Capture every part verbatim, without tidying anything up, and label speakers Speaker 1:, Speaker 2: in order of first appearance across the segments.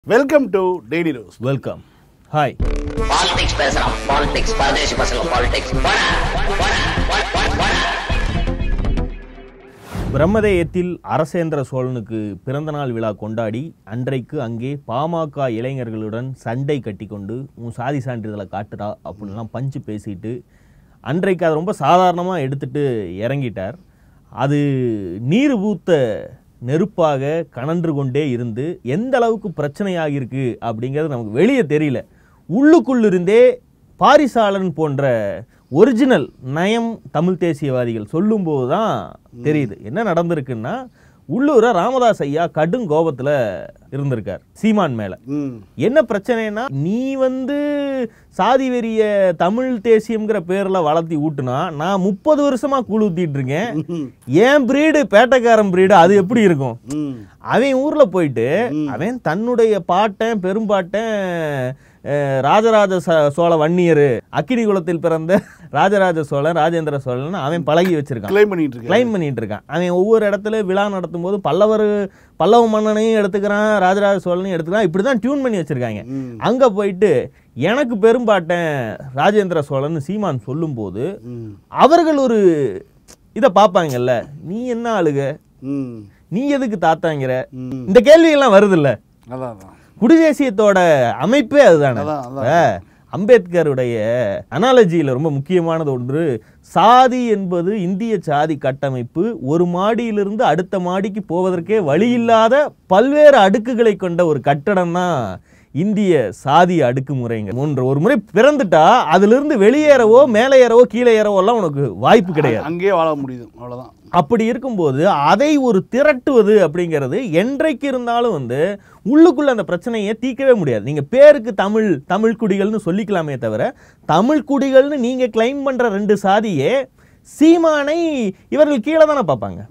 Speaker 1: Welcome to Daily Raost.
Speaker 2: Welcome. Hi.
Speaker 3: Politics பேசலாம். Politics பரதேசி பசங்க politics.
Speaker 2: பிரம்மதேயத்தில் அரசேந்திர சோழனுக்கு பிறந்தநாள் விழா கொண்டாடி அன்றைக்கு அங்கே பாமக இளைஞர்களுடன் சண்டை கட்டி கொண்டு உன் சாதி சான்றிதழை காட்டுறா அப்படின்லாம் பஞ்சு பேசிட்டு அன்றைக்கு அதை ரொம்ப சாதாரணமாக எடுத்துட்டு இறங்கிட்டார். அது நீர் பூத்த நெருப்பாக கனன்று கொண்டே இருந்து எந்த அளவுக்கு பிரச்சனையாகிருக்கு அப்படிங்கிறது நமக்கு வெளியே தெரியல. உள்ளுக்குள்ளிருந்தே பாரிசாலன் போன்ற ஒரிஜினல் நயம் தமிழ் தேசியவாதிகள் சொல்லும்போது தான் தெரியுது என்ன நடந்திருக்குன்னா, உள்ளூர ராமதாஸ் ஐயா கடும் கோபத்தில் இருந்திருக்கார் சீமான் மேல. என்ன பிரச்சனைனா, நீ வந்து சாதி வெறிய தமிழ் தேசியம்ங்கிற பேர்ல வளர்த்தி ஊட்டுனா நான் முப்பது வருஷமா கூழ் ஊத்திட்டு இருக்கேன், ஏன் பிரீடு பேட்டைக்காரன் பிரீடு அது எப்படி இருக்கும்? அவன் ஊர்ல போயிட்டு அவன் தன்னுடைய பாட்டன் பெரும்பாட்டன் ராஜராஜ சோழ வன்னியர் அக்கினி குலத்தில் பிறந்த ராஜராஜ சோழன் ராஜேந்திர சோழன் அவன் பழகி வச்சிருக்கான், கிளைம் பண்ணிட்டு இருக்கான். அவன் ஒவ்வொரு இடத்துல விழா நடத்தும் போது பல்லவர் பல்லவ மன்னனையும் எடுத்துக்கிறான், ராஜராஜ சோழனையும் எடுத்துக்கிறான், இப்படிதான் டியூன் பண்ணி வச்சிருக்காங்க. அங்க போயிட்டு எனக்கு பெரும்பாட்டன் ராஜேந்திர சோழன் சீமான் சொல்லும் போது அவர்கள் ஒரு இத பாப்பாங்கல்ல, நீ என்ன ஆளுக, நீ எதுக்கு தாத்தாங்கிற, இந்த கேள்வி எல்லாம் வருது இல்ல. குடிதேசியத்தோட அமைப்பே அதுதானே. அம்பேத்கருடைய அனாலஜியில் ரொம்ப முக்கியமானது ஒன்று, சாதி என்பது இந்திய சாதி கட்டமைப்பு ஒரு மாடியிலிருந்து அடுத்த மாடிக்கு போவதற்கே வழியில்லாத பல்வேறு அடுக்குகளை கொண்ட ஒரு கட்டடம் தான் இந்திய சாதி அடுக்குமுறைங்க. ஒன்று ஒரு முறை பிறந்துட்டா அதுல இருந்து வெளியேறவோ மேலே ஏறவோ கீழே ஏறவோ எல்லாம் உனக்கு வாய்ப்பு கிடையாது,
Speaker 1: அங்கேயே வாழ முடியுது, அவ்வளவுதான்.
Speaker 2: அப்படி இருக்கும்போது அதை ஒரு திரட்டுவது அப்படிங்கிறது என்றைக்கு இருந்தாலும் வந்து உள்ளுக்குள்ள அந்த பிரச்சனையை தீர்க்கவே முடியாது. நீங்க பேருக்கு தமிழ் தமிழ் குடிகள்னு சொல்லிக்கலாமே தவிர தமிழ் குடிகள்னு நீங்க கிளைம் பண்ற ரெண்டு சாதியே சீமானை இவர்கள் கீழே தானே பார்ப்பாங்க.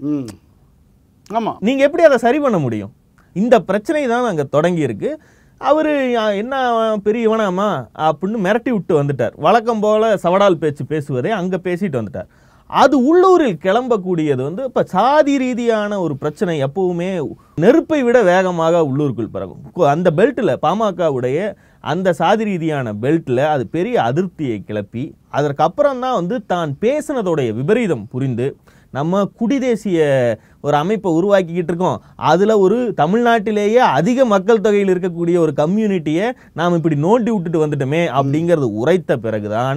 Speaker 1: ஆமா,
Speaker 2: நீங்க எப்படி அதை சரி பண்ண முடியும்? இந்த பிரச்சனை தான் அங்க தொடங்கி இருக்கு. அவரு என்ன பெரியவனாமா அப்படின்னு மிரட்டி விட்டு வந்துட்டார். வழக்கம் போல சவடால் பேச்சு பேசுவதே அங்க பேசிட்டு வந்துட்டார். அது உள்ளூரில் கிளம்பக்கூடியது வந்து இப்ப சாதி ரீதியான ஒரு பிரச்சனை எப்பவுமே நெருப்பை விட வேகமாக உள்ளூருக்குள் பரவும். அந்த பெல்ட்ல பாமகவுடைய அந்த சாதி ரீதியான பெல்ட்ல அது பெரிய அதிருப்தியை கிளப்பி அதற்கப்புறம் தான் வந்து தான் பேசினதோடைய விபரீதம் புரிந்து நம்ம குடிதேசிய ஒரு அமைப்பை உருவாக்கிக்கிட்டு இருக்கோம், அதுல ஒரு தமிழ்நாட்டிலேயே அதிக மக்கள் தொகையில் இருக்கக்கூடிய ஒரு கம்யூனிட்டியை நாம் இப்படி நோண்டி விட்டுட்டு வந்துட்டோமே அப்படிங்கிறது உரைத்த பிறகுதான்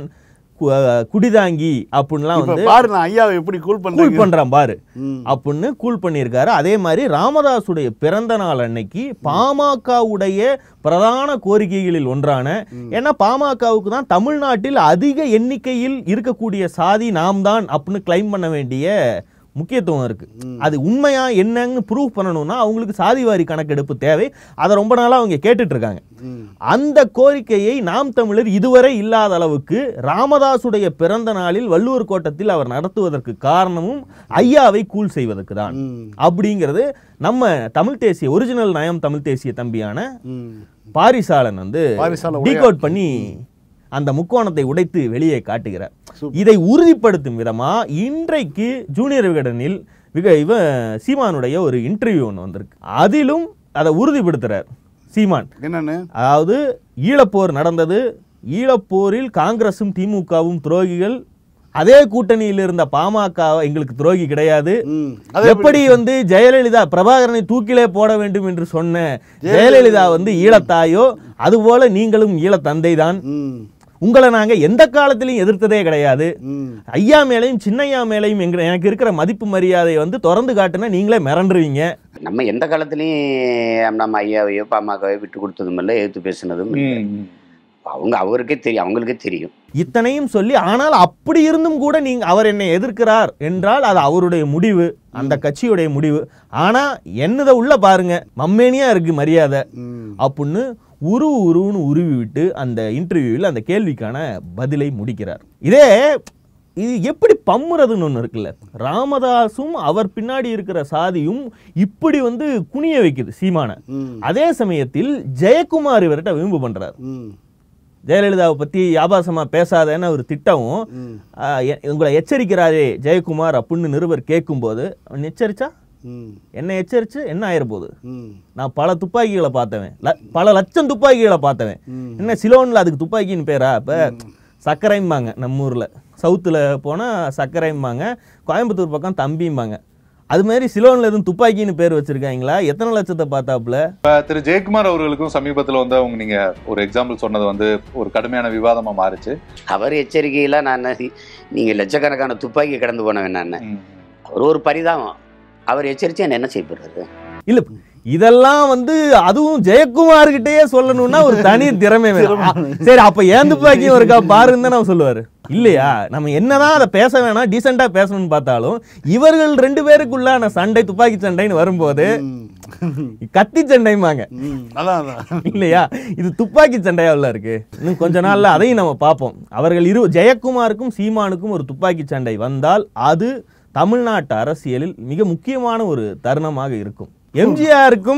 Speaker 2: குடிதாங்கி அப்படின்லாம் வந்து
Speaker 1: பாரு நான் ஐயாவை எப்படி கூல்
Speaker 2: கூல் பண்றான் பாரு அப்படின்னு கூல் பண்ணியிருக்காரு. அதே மாதிரி ராமதாசுடைய பிறந்த நாள் அன்னைக்கு பாமகவுடைய பிரதான கோரிக்கைகளில் ஒன்றான, ஏன்னா பாமகவுக்கு தான் தமிழ்நாட்டில் அதிக எண்ணிக்கையில் இருக்கக்கூடிய சாதி நாம் தான் அப்படின்னு கிளைம் பண்ண வேண்டிய முக்கியத்துவம் இருக்கு. அது உண்மையா என்னன்னு ப்ரூவ் பண்ணணும்னா அவங்களுக்கு சாதிவாரி கணக்கெடுப்பு தேவை. அதை ரொம்ப நாளா அவங்க கேட்டுட்டு இருக்காங்க. அந்த கோரிக்கையை நாம் தமிழர் இதுவரை இல்லாத அளவுக்கு ராமதாசுடைய பிறந்த நாளில் வள்ளுவர் கோட்டத்தில் அவர் நடத்துவதற்கு காரணமும் ஐயாவை கூல் செய்வதற்கு தான் அப்படிங்கிறது நம்ம தமிழ் தேசிய ஒரிஜினல் நயம் தமிழ் தேசிய தம்பியான பாரிசாலன் வந்து டீகோட் பண்ணி அந்த முக்கோணத்தை உடைத்து வெளியே காட்டுகிறார். இதை உறுதிப்படுத்தும் விதமா இன்றைக்கு ஜூனியர் விகடனில் இவ சீமானுடைய ஒரு இன்டர்வியூ ஒன்று வந்திருக்கு. அதிலும் அதை உறுதிப்படுத்துறார் சீமான். என்னன்னு, அதாவது ஈழப்போர் நடந்தது, ஈழப்போரில் காங்கிரசும் திமுகவும் துரோகிகள், அதே கூட்டணியில் இருந்த பாமக எங்களுக்கு துரோகி கிடையாது. எப்படி வந்து ஜெயலலிதா பிரபாகரனை தூக்கிலே போட வேண்டும் என்று சொன்ன ஜெயலலிதா வந்து ஈழத்தாயோ அதுபோல நீங்களும் ஈழத்தந்தை தான், உங்களை நாங்க எந்த காலத்திலையும் எதிர்த்ததே கிடையாது, ஐயா மேலையும் சின்னையா மேலையும் எனக்கு இருக்கிற மதிப்பு மரியாதை வந்து திறந்து காட்டுனா நீங்களே மிரண்டுருவீங்க.
Speaker 3: நம்ம எந்த காலத்திலையும் நம்ம ஐயாவையோ பாமகவையோ விட்டு கொடுத்ததும் இல்லை, எதிர்த்து பேசினதும் அவங்க அவருக்கே தெரியும், அவங்களுக்கே தெரியும்.
Speaker 2: இத்தனையும் சொல்லி ஆனால் அப்படி இருந்தும் கூட நீங்க அவர் என்னை எதிர்க்கிறார் என்றால் அது அவருடைய முடிவு, அந்த கட்சியுடைய முடிவு. ஆனா என்னத உள்ள பாருங்க மம்மேனியா இருக்கு மரியாதை அப்படின்னு உரு உருன்னு உருவி விட்டு அந்த இன்டர்வியூவில் அந்த கேள்விக்கான பதிலை முடிக்கிறார். இதே இது எப்படி பம்முறதுன்னு ஒன்று இருக்குல்ல, ராமதாசும் அவர் பின்னாடி இருக்கிற சாதியும் இப்படி வந்து குனிய வைக்குது சீமான. அதே சமயத்தில் ஜெயக்குமார் இவர்கிட்ட விரும்பு பண்றாரு. ஜெயலலிதாவை பத்தி ஆபாசமா பேசாதன்னு ஒரு திட்டமும் உங்களை எச்சரிக்கிறாரே ஜெயக்குமார் அப்படின்னு நிருபர் கேட்கும் போது எச்சரிச்சா என்ன எச்சரிச்சு என்ன ஆயிரப்போகுது? நான் பல துப்பாக்கிகளை பார்த்தவன், பல லட்சம் துப்பாக்கிகளை பார்த்தவன். என்ன சிலோன்ல அதுக்கு துப்பாக்கின்னு பேரா? இப்போ சக்கரைம்பாங்க நம்ம ஊரில், சவுத்தில் போனால் சக்கரைம்பாங்க, கோயம்புத்தூர் பக்கம் தம்பிம்பாங்க. அது மாதிரி சிலோன்ல எதுவும் துப்பாக்கின்னு பேர் வச்சிருக்காங்களா? எத்தனை லட்சத்தை பார்த்தாப்புல?
Speaker 4: திரு ஜெயக்குமார் அவர்களுக்கும் சமீபத்தில் வந்து அவங்க நீங்க ஒரு எக்ஸாம்பிள் சொன்னது வந்து ஒரு கடுமையான விவாதமா மாறிச்சு.
Speaker 3: அவர் எச்சரிக்கையில நான் நீங்க லட்சக்கணக்கான துப்பாக்கி கடந்து போனவன் நான். அவர் ஒரு பரிதாபம். அவர் எச்சரிச்சு என்ன செய்ய போறாரு?
Speaker 2: இல்ல இதெல்லாம் வந்து அதுவும் ஜெயக்குமார்கிட்டயே சொல்லணும்னா ஒரு தனி திறமை வேணும். சரி அப்ப ஏன் துப்பாக்கியும் இருக்கா பாருன்னு தான் நான் சொல்லுவாரு இல்லையா? நம்ம என்னதான் அதை பேச வேணாம், டீசெண்டா பேசணும்னு பார்த்தாலும் இவர்கள் ரெண்டு பேருக்குள்ளான சண்டை, துப்பாக்கி சண்டைன்னு வரும்போது கத்தி சண்டைமாங்க இல்லையா? இது துப்பாக்கி சண்டையாவில் இருக்கு. இன்னும் கொஞ்ச நாள்ல அதையும் நம்ம பார்ப்போம். அவர்கள் இரு ஜெயக்குமாருக்கும் சீமானுக்கும் ஒரு துப்பாக்கி சண்டை வந்தால் அது தமிழ்நாட்டு அரசியலில் மிக முக்கியமான ஒரு தருணமாக இருக்கும். எம்ஜிஆருக்கும்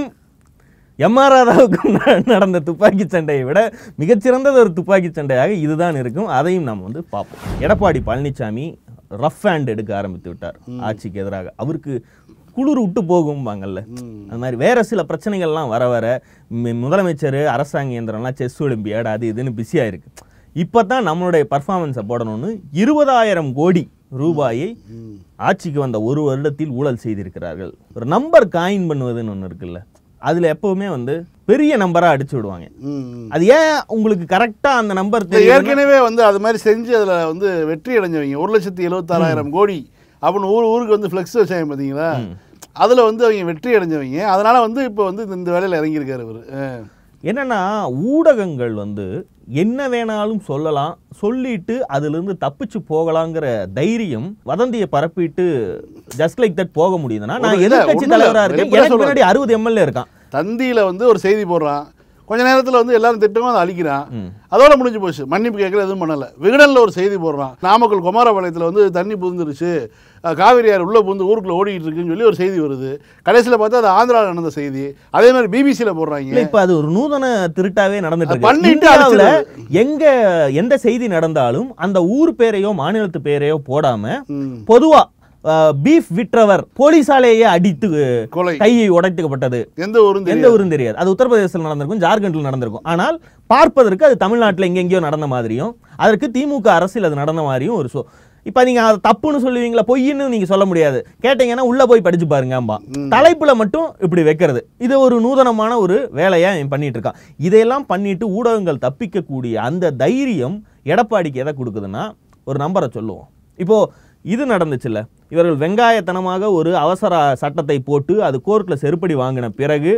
Speaker 2: எம் ஆர் ராதாவுக்கும் நடந்த துப்பாக்கி சண்டையை விட மிகச்சிறந்தது ஒரு துப்பாக்கி சண்டையாக இதுதான் இருக்கும். அதையும் நாம் வந்து பார்ப்போம். எடப்பாடி பழனிசாமி ரஃப் ஹேண்ட் எடுக்க ஆரம்பித்து விட்டார் ஆட்சிக்கு எதிராக. அவருக்கு குளிர் விட்டு போகும்பாங்கல்ல, அது மாதிரி வேற சில பிரச்சனைகள்லாம் வர வர முதலமைச்சர் அரசாங்க இயந்திரம்லாம் செஸ் ஒலிம்பியாடு அது இதுன்னு பிஸியாக இருக்கு. இப்போ தான் நம்மளுடைய பர்ஃபார்மன்ஸை போடணும்னு இருபதாயிரம் கோடி ரூபாயை ஆட்சிக்கு வந்த ஒரு வருடத்தில் ஊழல் செய்திருக்கிறார்கள். ஒரு நம்பர் காயின் பண்ணுவதுன்னு ஒன்று இருக்குல்ல, அதுல எப்பவுமே வந்து பெரிய நம்பரா அடிச்சு விடுவாங்க. அது ஏன் உங்களுக்கு கரெக்டா அந்த நம்பர் தெரியும்?
Speaker 1: ஏற்கனவே வந்து அது மாதிரி செஞ்சு அதுல வந்து வெற்றி அடைஞ்சவங்க ஒரு லட்சத்தி எழுபத்தாறாயிரம் கோடி அப்படின்னு ஊர் ஊருக்கு வந்து ஃபிளெக்ஸ் வச்சாங்க பார்த்தீங்களா? அதுல வந்து அவங்க வெற்றி அடைஞ்சவங்க. அதனால வந்து இப்போ வந்து இந்த வேலையில் இறங்கியிருக்காரு இவர்.
Speaker 2: என்னன்னா ஊடகங்கள் வந்து என்ன வேணாலும் சொல்லலாம், சொல்லிட்டு அதிலிருந்து தப்பிச்சு போகலாங்கிற தைரியம் வதந்தியை பரப்பிட்டு ஜஸ்ட் லைக் தட் போக முடியுதுன்னா, நான் எதிர்கட்சி தலைவரா இருக்கேன், எனக்கு முன்னாடி அறுபது எம்எல்ஏ இருக்கான்.
Speaker 1: தந்தியில வந்து ஒரு செய்தி போடுறான், கொஞ்ச நேரத்தில் வந்து எல்லாரும் திட்டமும் அதை அழிக்கிறான், அதோட முடிஞ்சு போச்சு, மன்னிப்பு கேட்கல எதுவும் பண்ணல. விகடனில் ஒரு செய்தி போடுறான், நாமக்கல் குமாரபாளையத்தில் வந்து தண்ணி புகுந்துருச்சு, காவிரி ஆறு உள்ள புகுந்து ஊருக்குள்ள ஓடிட்டு இருக்குன்னு சொல்லி ஒரு செய்தி வருது. கடைசியில் பார்த்தா அது ஆந்திராவில் நடந்த செய்தி. அதே மாதிரி பிபிசியில் போடுறாங்க.
Speaker 2: இப்போ அது ஒரு நூதன திருட்டாவே நடந்துட்டு பண்ணிட்டு எங்க எந்த செய்தி நடந்தாலும் அந்த ஊர் பேரையோ மாநிலத்து பேரையோ போடாம பொதுவா பீஃப் விற்றவர் போலீசாலேயே அடித்து கையை உடைத்துக்கப்பட்டது எந்த ஊரும் எந்த ஊரும் தெரியாது. அது உத்தரப்பிரதேசத்தில் நடந்திருக்கும், ஜார்க்கண்டில் நடந்திருக்கும். ஆனால் பார்ப்பதற்கு அது தமிழ்நாட்டில் எங்கெங்கயோ நடந்த மாதிரியும் அதற்கு திமுக அரசியல் அது நடந்த மாதிரியும் ஒரு ஷோ. இப்ப நீங்க அதை தப்புன்னு சொல்லுவீங்களா, பொய்ன்னு நீங்க சொல்ல முடியாது. கேட்டீங்கன்னா உள்ள போய் படிச்சு பாருங்கம்பா. தலைப்புல மட்டும் இப்படி வைக்கிறது இது ஒரு நூதனமான ஒரு வேலையா பண்ணிட்டு இருக்கான். இதையெல்லாம் பண்ணிட்டு ஊடகங்கள் தப்பிக்கக்கூடிய அந்த தைரியம் எடப்பாடிக்கு எதை கொடுக்குதுன்னா, ஒரு நம்பரை சொல்லுவோம். இப்போ இது நடந்துச்சுல்ல, இவர்கள் வெங்காயத்தனமாக ஒரு அவசர சட்டத்தை போட்டு அது கோர்ட்டில் செருப்படி வாங்கின பிறகு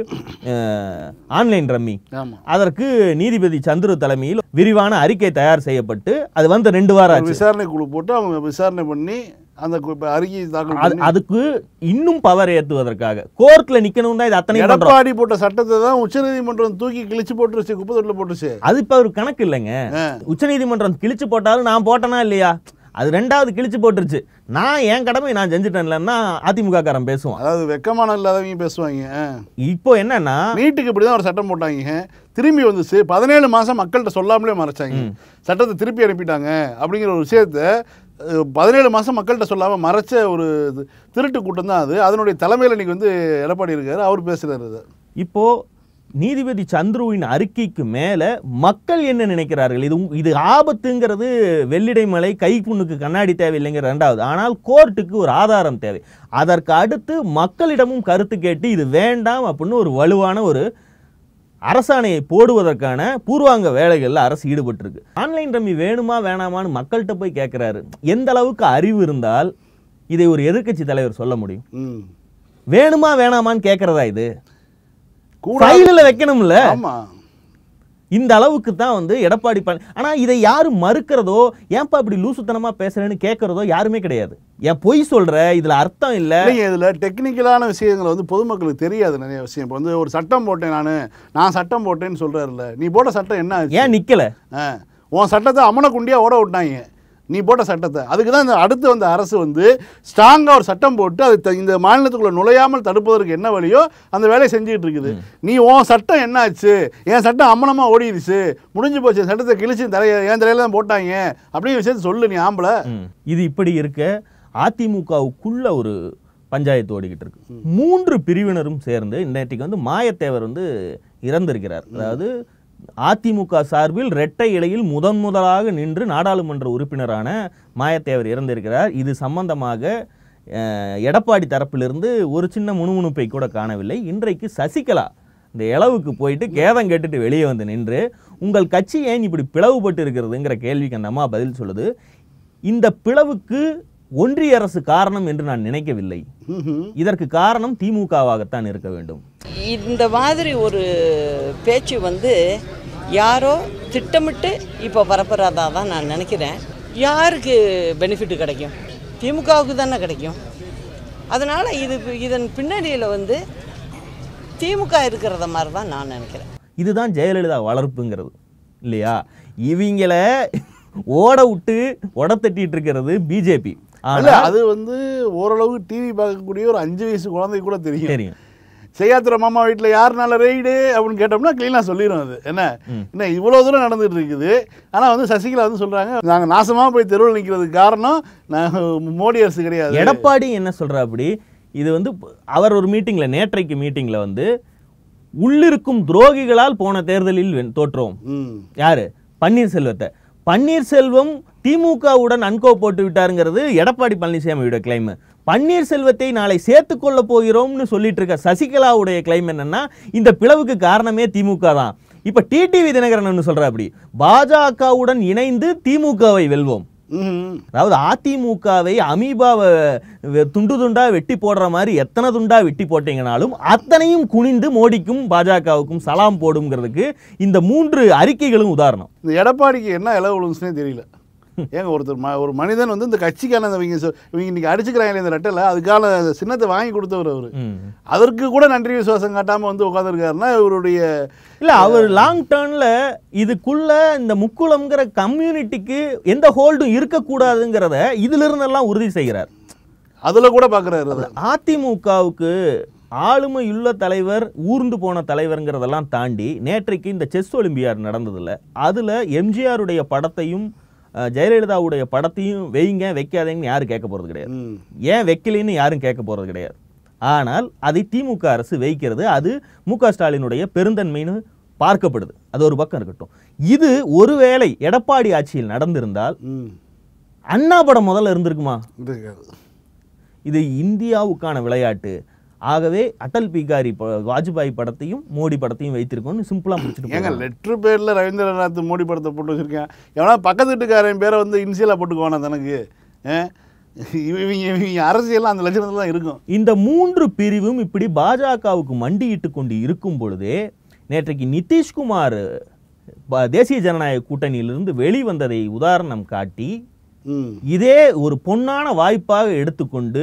Speaker 2: ஆன்லைன் ரம்மி, அதற்கு நீதிபதி சந்துரு தலைமையில் விரிவான அறிக்கை தயார் செய்யப்பட்டு அது வந்து ரெண்டு வாரம்
Speaker 1: விசாரணை குழு போட்டு அவங்க விசாரணை பண்ணி அந்த அறிக்கை தாக்கல்,
Speaker 2: அதுக்கு இன்னும் பவர் ஏற்றுவதற்காக கோர்ட்ல நிக்கணும் தான். இது அத்தனை
Speaker 1: எடப்பாடி போட்ட சட்டத்தை தான் உச்சநீதிமன்றம் தூக்கி கிழிச்சு போட்டுருச்சு, குப்பை தொட்டில போட்டுருச்சு.
Speaker 2: அது இப்ப ஒரு கணக்கு இல்லைங்க. உச்சநீதிமன்றம் கிழிச்சு போட்டாலும் நான் போட்டனா இல்லையா, அது ரெண்டாவது கிழிச்சு போட்டுருச்சு. நான் என் கடமை நான் செஞ்சுட்டேன்லன்னா அதிமுக காரன் பேசுவான்.
Speaker 1: அதாவது வெக்கமான இல்லாதவங்க பேசுவாங்க.
Speaker 2: இப்போ என்னன்னா
Speaker 1: நீட்டுக்கு இப்படிதான் ஒரு சட்டம் போட்டாங்க, திரும்பி வந்துச்சு, பதினேழு மாசம் மக்கள்கிட்ட சொல்லாமலே மறைச்சாங்க, சட்டத்தை திருப்பி அனுப்பிட்டாங்க அப்படிங்கிற ஒரு விஷயத்த பதினேழு மாசம் மக்கள்கிட்ட சொல்லாம மறைச்ச ஒரு திருட்டு கூட்டம் தான் அது. அதனுடைய தலைமையில் இன்னைக்கு வந்து எடப்பாடி இருக்காரு, அவர் பேசுறாரு.
Speaker 2: இப்போ நீதிபதி சந்துருவின் அறிக்கைக்கு மேல மக்கள் என்ன நினைக்கிறார்கள், இது இது ஆபத்துங்கிறது வெள்ளிடை மலை கைப்புண்ணுக்கு கண்ணாடி தேவையில்லைங்கிற ரெண்டாவது. ஆனால் கோர்ட்டுக்கு ஒரு ஆதாரம் தேவை. அதற்கு அடுத்து மக்களிடமும் கருத்து கேட்டு இது வேண்டாம் அப்படின்னு ஒரு வலுவான ஒரு அரசாணையை போடுவதற்கான பூர்வாங்க வேலைகள்ல அரசு ஈடுபட்டு இருக்கு. ஆன்லைன் ரம்மி வேணுமா வேணாமான்னு மக்கள்கிட்ட போய் கேட்கிறாரு. எந்த அளவுக்கு அறிவு இருந்தால் இதை ஒரு எதிர்கட்சி தலைவர் சொல்ல முடியும்? வேணுமா வேணாமான்னு கேட்கறதா இது? ஃபைலில் வைக்கணும்ல. இந்த அளவுக்கு தான் வந்து எடப்பாடி பழனி. ஆனா இதை யாரும் மறுக்கிறதோ, ஏன்பா இப்படி லூசுத்தனமா பேசுறேன்னு கேட்கறதோ யாருமே கிடையாது. ஏன் பொய் சொல்ற, இதுல அர்த்தம் இல்ல.
Speaker 1: இதுல டெக்னிக்கலான விஷயங்களை வந்து பொதுமக்களுக்கு தெரியாது நிறைய விஷயம். இப்போ வந்து ஒரு சட்டம் போட்டேன் நானு, நான் சட்டம் போட்டேன்னு சொல்றாருல்ல, நீ போட்ட சட்டம் என்ன
Speaker 2: ஏன் நிக்கல?
Speaker 1: உன் சட்டத்தை அம்மனை குண்டியா ஓட விட்டாங்க, நீ போட்ட சட்டத்தை. அதுக்கு தான் இந்த அடுத்து வந்த அரசு வந்து ஸ்ட்ராங்காக ஒரு சட்டம் போட்டு அது இந்த மாநிலத்துக்குள்ள நுழையாமல் தடுப்பதற்கு என்ன வழியோ அந்த வேலையை செஞ்சுக்கிட்டு இருக்குது. நீ உன் சட்டம் என்ன ஆச்சு, என் சட்டம் அம்மனமாக ஓடிடுச்சு, முடிஞ்சு போச்சு, சட்டத்தை கிழிச்சு தலைய என் தலையில தான் போட்டாங்க அப்படிங்கிற விஷயத்தை சொல்லு நீ ஆம்பளை.
Speaker 2: இது இப்படி இருக்க அதிமுகவுக்குள்ள ஒரு பஞ்சாயத்து ஓடிக்கிட்டு இருக்கு. மூன்று பிரிவினரும் சேர்ந்து இன்றைக்கு வந்து மாயத்தேவர் வந்து இறந்திருக்கிறார். அதாவது அதிமுக சார்பில் இரட்டை இலையில் முதன் முதலாக நின்று நாடாளுமன்ற உறுப்பினரான மாயத்தேவர் இறந்திருக்கிறார். இது சம்பந்தமாக எடப்பாடி தரப்பிலிருந்து ஒரு சின்ன முணுமுணுப்பை கூட காணவில்லை. இன்றைக்கு சசிகலா இந்த இளவுக்கு போயிட்டு கேதம் கேட்டுட்டு வெளியே வந்து நின்று உங்கள் கட்சி ஏன் இப்படி பிளவுபட்டு இருக்கிறதுங்கிற கேள்விக்கு அந்த அம்மா பதில் சொல்லுது. இந்த பிளவுக்கு ஒன்றிய அரசு காரணம் என்று நான் நினைக்கவில்லை, இதற்கு காரணம் திமுகவாகத்தான் இருக்க வேண்டும்.
Speaker 5: இந்த மாதிரி ஒரு பேச்சு வந்து யாரோ திட்டமிட்டு இப்போ பரப்புறதா தான் நான் நினைக்கிறேன். யாருக்கு பெனிஃபிட் கிடைக்கும்? திமுகவுக்கு தானே கிடைக்கும். அதனால் இது இதன் பின்னணியில் வந்து திமுக இருக்கிறத மாதிரி தான் நான் நினைக்கிறேன்.
Speaker 2: இதுதான் ஜெயலலிதா வளர்ப்புங்கிறது இல்லையா? இவங்கள ஓட விட்டு உட தட்டிட்டு இருக்கிறது பிஜேபி.
Speaker 1: அது வந்து ஓரளவு டிவி பார்க்கக்கூடிய ஒரு அஞ்சு வயசு குழந்தை கூட தெரியும்
Speaker 2: தெரியும்
Speaker 1: செய்யாத்திர மாமா வீட்டில் யாருனால ரெய்டு அப்படின்னு கேட்டோம்னா கிளீனாக சொல்லிடும். அது என்ன என்ன இவ்வளோ தூரம் நடந்துகிட்டு இருக்குது. ஆனால் வந்து சசிகலா வந்து சொல்கிறாங்க நாங்கள் நாசமாக போய் தெருவில் நிற்கிறதுக்கு காரணம் நாங்கள் மோடி அரசு கிடையாது.
Speaker 2: எடப்பாடி என்ன சொல்கிறா அப்படி? இது வந்து அவர் ஒரு மீட்டிங்கில் நேற்றைக்கு மீட்டிங்கில் வந்து உள்ளிருக்கும் துரோகிகளால் போன தேர்தலில் தோற்றோம். யாரு? பன்னீர்செல்வத்தை. பன்னீர்செல்வம் திமுகவுடன் அன்கோ போட்டு விட்டாருங்கிறது எடப்பாடி பழனிசாமியோட கிளைம். பன்னீர்செல்வத்தை நாளை சேர்த்துக் கொள்ள போகிறோம்னு சொல்லிட்டு இருக்க சசிகலாவுடைய கிளைம் என்னன்னா இந்த பிளவுக்கு காரணமே திமுக தான். இப்ப டிடிவி தினகரன் சொல்ற அப்படி பாஜகவுடன் இணைந்து திமுகவை வெல்வோம். அதாவது அதிமுகவை அமீபாவை துண்டு துண்டா வெட்டி போடுற மாதிரி எத்தனை துண்டா வெட்டி போட்டீங்கனாலும் அத்தனையும் குனிந்து மோடிக்கும் பாஜகவுக்கும் சலாம் போடுங்கிறதுக்கு இந்த மூன்று அறிக்கைகளும் உதாரணம்.
Speaker 1: இந்த எடப்பாடிக்கு என்ன இலவு விழுந்துச்சுனே தெரியல. ஏங்க ஒருத்தர் ஒரு மனிதன் வந்து இந்த கட்சிக்கான இவங்க இவங்க இன்னைக்கு அடிச்சுக்கிறாங்க இந்த ரெட்டில் அதுக்கான சின்னத்தை வாங்கி கொடுத்தவர் அவர். அதற்கு கூட நன்றி விசுவாசம் காட்டாமல் வந்து உட்காந்துருக்காருன்னா இவருடைய
Speaker 2: இல்லை அவர் லாங் டேர்ன்ல இதுக்குள்ள இந்த முக்குளம்ங்கிற கம்யூனிட்டிக்கு எந்த ஹோல்டும் இருக்கக்கூடாதுங்கிறத இதுல இருந்தெல்லாம் உறுதி செய்கிறார்.
Speaker 1: அதுல கூட பார்க்குறாரு.
Speaker 2: அதிமுகவுக்கு ஆளுமையுள்ள தலைவர் ஊர்ந்து போன தலைவர்ங்கிறதெல்லாம் தாண்டி நேற்றைக்கு இந்த செஸ் ஒலிம்பியாட் நடந்ததில்ல, அதுல எம்ஜிஆருடைய படத்தையும் ஜெயலலிதாவுடைய படத்தையும் வைங்க வைக்காதீங்கன்னு யாரும் கேட்க போறது கிடையாது. ஏன் வைக்கலின்னு யாரும் கேட்க போறது கிடையாது. ஆனால் அதை திமுக அரசு வைக்கிறது. அது மு க ஸ்டாலினுடைய பெருந்தன்மைன்னு பார்க்கப்படுது. அது ஒரு பக்கம் இருக்கட்டும். இது ஒருவேளை எடப்பாடி ஆட்சியில் நடந்திருந்தால் அண்ணா படம் முதல்ல இருந்திருக்குமா? இது இந்தியாவுக்கான விளையாட்டு. ஆகவே அடல் பிகாரி வாஜ்பாய் படத்தையும் மோடி படத்தையும் வைத்திருக்கோம்னு சிம்பிளா முடிச்சுட்டு
Speaker 1: ஏங்க லெட்ரு பேர்ல ரவீந்திரநாத் மோடி படத்தை போட்டு வச்சிருக்கேன். எவனா பக்கத்து வீட்டுக்காரன் பேரை வந்து இன்சியலா போட்டுக்குவானா தனக்கு? இவங்க இவங்க அரசியல்லாம் அந்த லட்சணத்துல தான் இருக்கும்.
Speaker 2: இந்த மூன்று பிரிவும் இப்படி பாஜகவுக்கு மண்டியிட்டு கொண்டு இருக்கும் பொழுதே நேற்றைக்கு நிதிஷ்குமார் தேசிய ஜனநாயக கூட்டணியிலிருந்து வெளிவந்ததை உதாரணம் காட்டி இதே ஒரு பொன்னான வாய்ப்பாக எடுத்துக்கொண்டு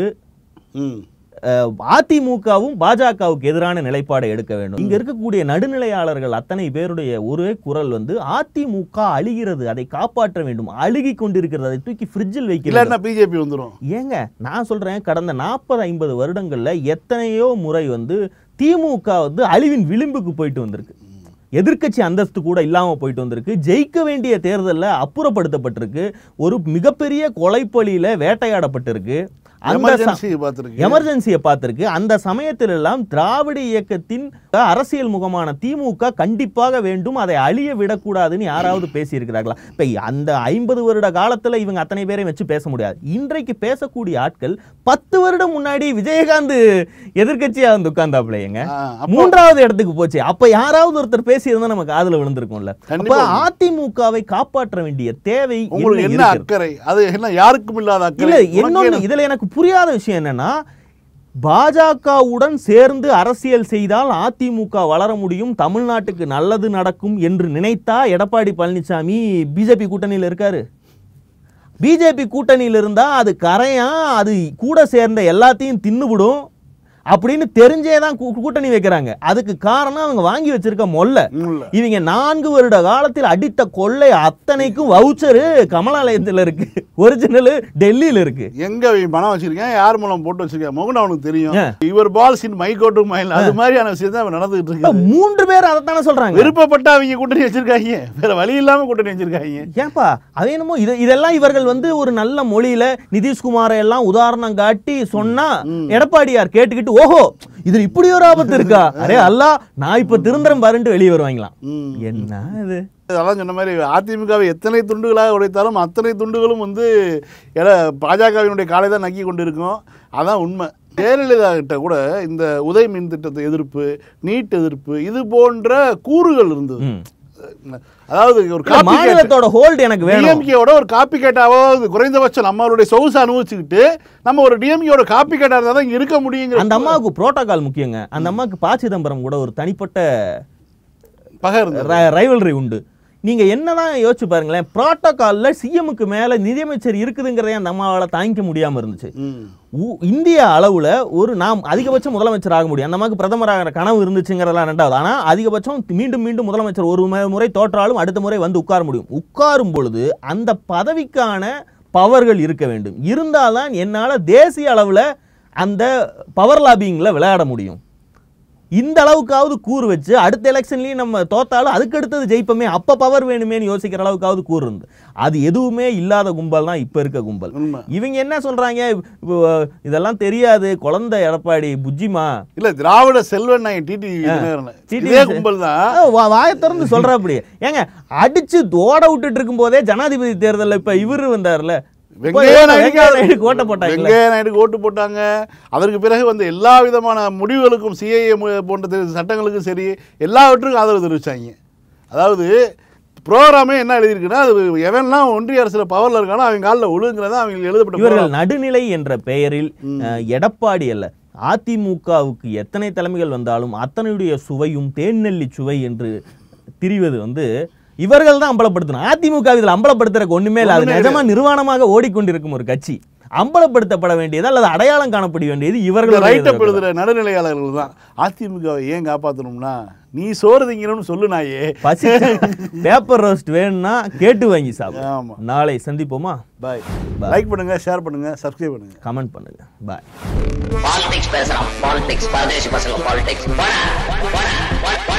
Speaker 2: அதிமுகவும் பாஜகவுக்கு எதிரான நிலைப்பாடை எடுக்க வேண்டும். இங்க இருக்கக்கூடிய நடுநிலையாளர்கள் அத்தனை பேருடைய ஒரே குரல் வந்து அதிமுக அழுகிறது, அதை காப்பாற்ற வேண்டும். அழுகி கொண்டிருக்கிறது, அதை தூக்கி ஃப்ரிட்ஜில் வைக்கிறது.
Speaker 1: பிஜேபி வந்துடும்.
Speaker 2: ஏங்க நான் சொல்றேன், கடந்த நாற்பது ஐம்பது வருடங்கள்ல எத்தனையோ முறை வந்து திமுக வந்து அழிவின் விளிம்புக்கு போயிட்டு வந்திருக்கு. எதிர்க்கட்சி அந்தஸ்து கூட இல்லாம போயிட்டு வந்திருக்கு. ஜெயிக்க வேண்டிய தேர்தலில் அப்புறப்படுத்தப்பட்டிருக்கு. ஒரு மிகப்பெரிய கொலைப்பலியில வேட்டையாடப்பட்டிருக்கு. எமர்ஜென்சியை பார்த்திருக்கு. அந்த சமயத்தில் எல்லாம் திராவிட இயக்கத்தின் அரசியல் முகமான திமுக கண்டிப்பாக வேண்டும், அதை அழிய விடக்கூடாதுன்னு யாராவது பேசி இருக்கிறார்களா? இப்ப அந்த ஐம்பது வருட காலத்துல இவங்க அத்தனை பேரையும் வச்சு பேச முடியாது. இன்றைக்கு பேசக்கூடிய ஆட்கள் பத்து வருடம் முன்னாடி விஜயகாந்த் எதிர்கட்சியா வந்து உட்கார்ந்தாப்லையங்க மூன்றாவது இடத்துக்கு போச்சு. அப்ப யாராவது ஒருத்தர் பேசியிருந்தா நமக்கு காதுல விழுந்திருக்கும்ல. அப்ப அதிமுகவை காப்பாற்ற வேண்டிய தேவை
Speaker 1: என்ன அக்கறை? அது என்ன யாருக்கும் இல்லாத அக்கறை.
Speaker 2: இன்னொன்னு இதுல எனக்கு புரியாத விஷயம் என்னன்னா, பாஜகவுடன் சேர்ந்து அரசியல் செய்தால் அதிமுக வளர முடியும், தமிழ்நாட்டுக்கு நல்லது நடக்கும் என்று நினைத்தா எடப்பாடி பழனிசாமி பிஜேபி கூட்டணியில் இருக்காரு. பிஜேபி கூட்டணியில் இருந்தா அது கரையா, அது கூட சேர்ந்த எல்லாத்தையும் தின்னுவிடும். அப்படின்னு தெரிஞ்சே தான் கூட்டணி வைக்கிறாங்க. அதுக்கு காரணம் அவங்க வாங்கி வச்சிருக்க மொல்ல. இவங்க நான்கு வருட காலத்தில் அடித்த கொள்ளை அத்தனைக்கும் வவுச்சரு கமலாலயத்தில் இருக்கு, ஒரிஜினல் டெல்லியில இருக்கு.
Speaker 1: எங்க பணம் வச்சிருக்கேன், யார் மூலம் போட்டு வச்சிருக்கேன் மோகன் அவனுக்கு தெரியும். இவர் balls in my court to mile அது மாதிரியான விஷயம் தான் நடந்துட்டு இருக்கு.
Speaker 2: மூன்று பேர் அதைத்தானே சொல்றாங்க.
Speaker 1: விருப்பப்பட்ட அவங்க கூட்டணி வச்சிருக்காங்க, வேற வழி இல்லாம கூட்டணி வச்சிருக்காங்க.
Speaker 2: ஏன்பா அது என்னமோ இது இதெல்லாம் இவர்கள் வந்து ஒரு நல்ல மொழியில நிதிஷ்குமாரை எல்லாம் உதாரணம் காட்டி சொன்னா எடப்பாடியார் கேட்டுக்கிட்டு ஓஹோ இதுல இப்படி ஒரு ஆபத்து இருக்கா, அரே அல்லா நான் இப்ப திருந்தரம் பாருன்ட்டு வெளியே வருவாங்களாம். என்ன இது?
Speaker 1: அதான் சொன்ன மாதிரி அதிமுகவை எத்தனை துண்டுகளாக உடைத்தாலும் அத்தனை துண்டுகளும் வந்து பாஜகவினுடைய காலை தான் நக்கி கொண்டு இருக்கும். அதான் உண்மை. ஜெயலலிதா கிட்ட கூட இந்த உதய் மின் திட்டத்தை எதிர்ப்பு, நீட் எதிர்ப்பு இது போன்ற கூறுகள் இருந்தது. அதாவது ஒரு
Speaker 2: மாநிலத்தோட ஹோல்ட் எனக்கு வேணும்,
Speaker 1: டிஎம்கேவோட ஒரு காப்பி கேட்டாவது குறைந்தபட்சம் நம்மளுடைய சொகுசு அனுபவிச்சுக்கிட்டு நம்ம ஒரு டிஎம்கேவோட காப்பி கேட்டா இருந்தால் தான் இருக்க முடியுங்க.
Speaker 2: அந்த அம்மாவுக்கு புரோட்டோகால் முக்கியங்க. அந்த அம்மாவுக்கு ப சிதம்பரம் கூட ஒரு தனிப்பட்ட
Speaker 1: பகர்
Speaker 2: ரைவல்ரி உண்டு. நீங்க என்னதான் யோசிச்சு பாருங்களேன், புரோட்டோகால்ல சிஎம்க்கு மேல நிதியமைச்சர் இருக்குதுங்கிறத அந்த அம்மாவால தாங்கிக்க முடியாம இருந்துச்சு. இந்திய அளவுல ஒரு நாம் அதிகபட்சம் முதலமைச்சர் ஆக முடியும், அந்த அம்மாவுக்கு பிரதமராகிற கனவு இருந்துச்சுங்கிறதெல்லாம் ரெண்டாவது. ஆனா அதிகபட்சம் மீண்டும் மீண்டும் முதலமைச்சர் ஒரு முறை தோற்றாலும் அடுத்த முறை வந்து உட்கார முடியும். உட்காரும் பொழுது அந்த பதவிக்கான பவர்கள் இருக்க வேண்டும். இருந்தால்தான் என்னால தேசிய அளவுல அந்த பவர் லாபிங்ல விளையாட முடியும். இந்த அளவுக்காவது கூறு வச்சு அடுத்த எலெக்ஷன்லயும் நம்ம தோத்தாலும் அதுக்கு அடுத்தது ஜெயிப்போமே, அப்ப பவர் வேணுமேன்னு யோசிக்கிற அளவுக்காவது கூறு இருந்து. அது எதுவுமே இல்லாத கும்பல் தான் இப்ப இருக்க கும்பல். இவங்க என்ன சொல்றாங்க, இதெல்லாம் தெரியாது குழந்தை எடப்பாடி புஜ்ஜிமா
Speaker 1: இல்ல திராவிட செல்வன் கும்பல் தான்
Speaker 2: வாயை திறந்து சொல்ற. அப்படி ஏங்க அடிச்சு ஓட விட்டுட்டு இருக்கும் போதே ஜனாதிபதி தேர்தல் இப்ப இவரு வந்தார்ல,
Speaker 1: வெங்கையா நாயுடுக்கு ஓட்டு போட்டாங்க. அதற்கு பிறகு வந்து எல்லா விதமான முடிவுகளுக்கும் சிஏஏ போன்ற சட்டங்களுக்கும் சரி எல்லாவற்றுக்கும் ஆதரவு தெரிவிச்சாங்க. அதாவது ப்ரோக்ராமே என்ன எழுதியிருக்குன்னா, அது எவன்லாம் ஒன்றிய அரசுல பவர்ல இருக்கானோ அவங்க காலில் ஒழுங்குறதா அவங்க எழுதப்பட்ட.
Speaker 2: இவர்கள் நடுநிலை என்ற பெயரில் எடப்பாடி அல்ல அதிமுகவுக்கு எத்தனை தலைமைகள் வந்தாலும் அத்தனையுடைய சுவையும் தேநெல்லி சுவை என்று திரிவது வந்து இவர்கள் தான் அம்பலப்படுத்தணும். அதிமுக இதில் அம்பலப்படுத்துறதுக்கு ஒண்ணுமே இல்லை. அது நிஜமா நிர்வாணமாக ஓடிக்கொண்டிருக்கும் ஒரு கட்சி. அம்பலப்படுத்தப்பட வேண்டியது அல்லது அடையாளம் காணப்பட வேண்டியது இவர்கள்
Speaker 1: ரைட்டப் எழுதுற நடுநிலையாளர்கள் தான். அதிமுகவை ஏன் காப்பாற்றணும்னா நீ சோறு திங்கணும்னு சொல்லு நாயே.
Speaker 2: பசி பேப்பர் ரோஸ்ட் வேணும்னா கேட்டு வாங்கி சாப்பிடு. ஆமா, நாளை சந்திப்போமா. பாய்.
Speaker 1: லைக் பண்ணுங்க, ஷேர் பண்ணுங்க, சப்ஸ்கிரைப் பண்ணுங்க,
Speaker 2: கமெண்ட் பண்ணுங்க. பாய்.
Speaker 6: பாலிடிக்ஸ் பேசலாம், பாலிடிக்ஸ் பரதேசி பசங்க பாலிடிக்ஸ்